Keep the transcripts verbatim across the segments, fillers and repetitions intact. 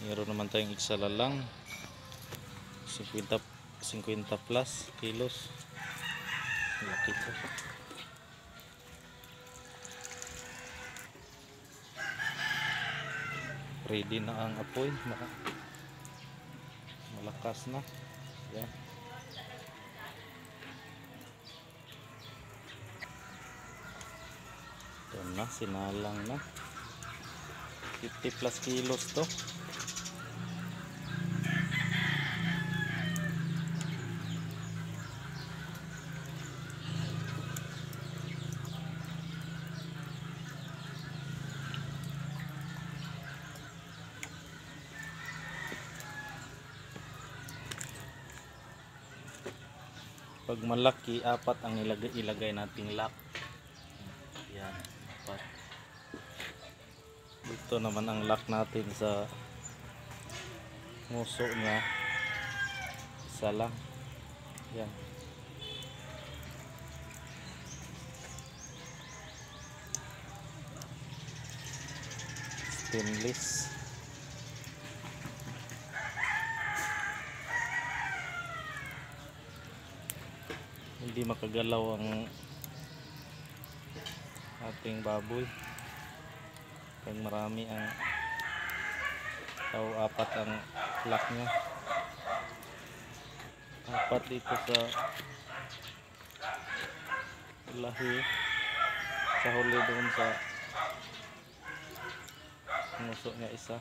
Meron naman tayong iksala lang fifty, fifty plus kilos. Laki to. Ready na ang apoy, malakas na. Yan. Ito na, sinalang na. fifty plus kilos to. Pag malaki, apat ang ilagay, ilagay nating lock. Yan, apat. Dito naman ang lock natin sa nguso niya. Isa lang. Yan. Stainless. Hindi makagalaw ang ating baboy pag marami ang tao. Apat ang lock nya, apat dito sa lahi, sa huli doon sa nguso nya isa.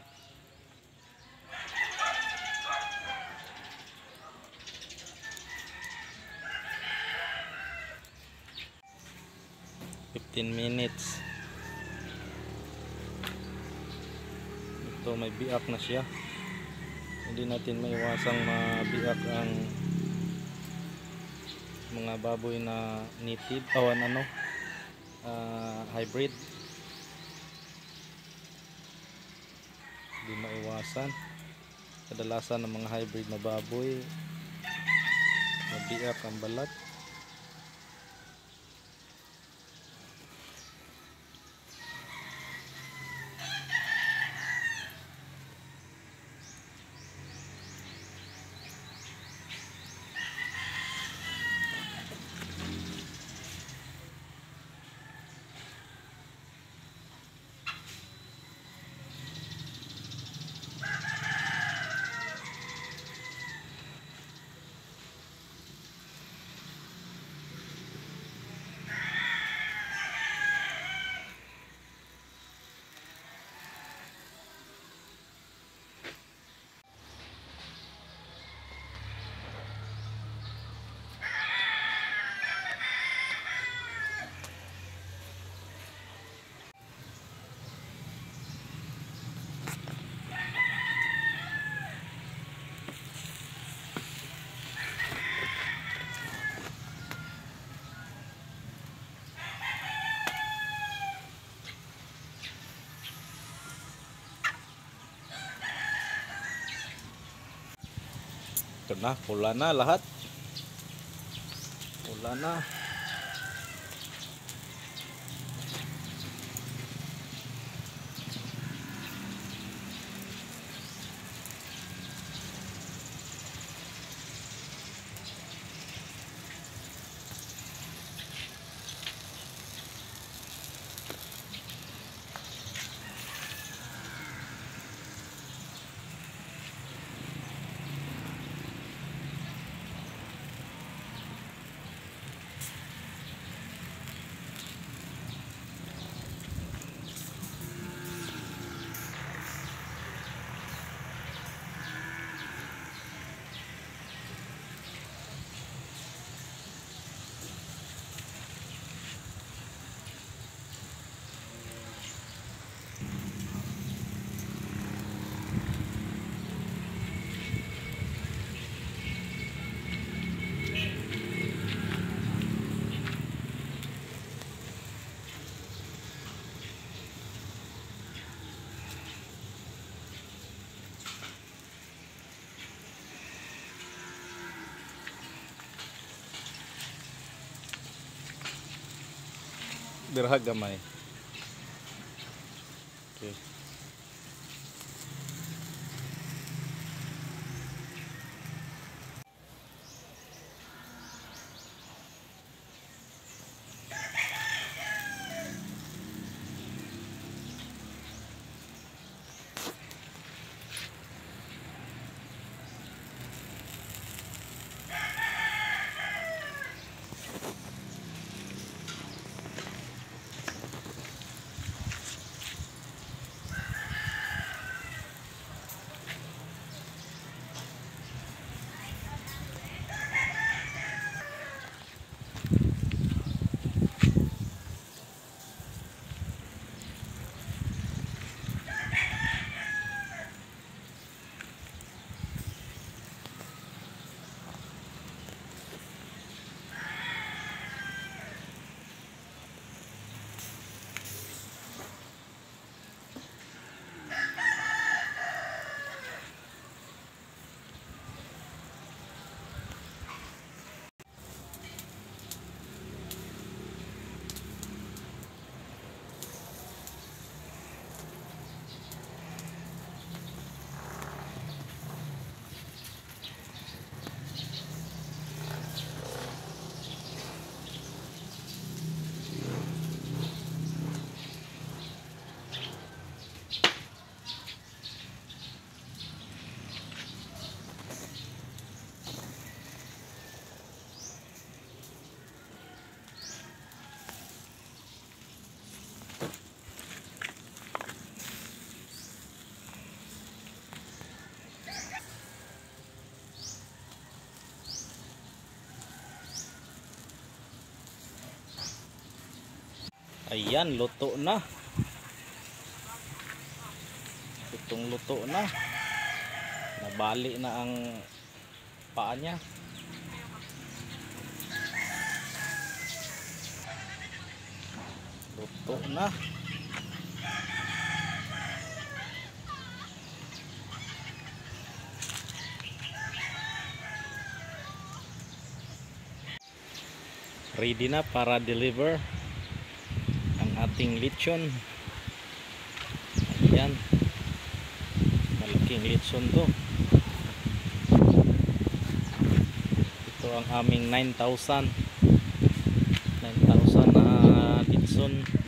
fifteen minutes. Ito may biak na siya. Hindi natin maiwasang mabiak ang mga baboy na native o ano, uh, hybrid. Hindi maiwasan. Kadalasan ng mga hybrid na baboy mabiak ang balat. Ito na, pula na lahat. Pula na. Birha gamay. Okay. Ayan, luto na. Itong luto na. Nabali na ang paa niya. Luto na. Ready na para deliver ang ating lechon. Ayan, malaking lechon to. Ito ang aming nine thousand nine thousand na lechon.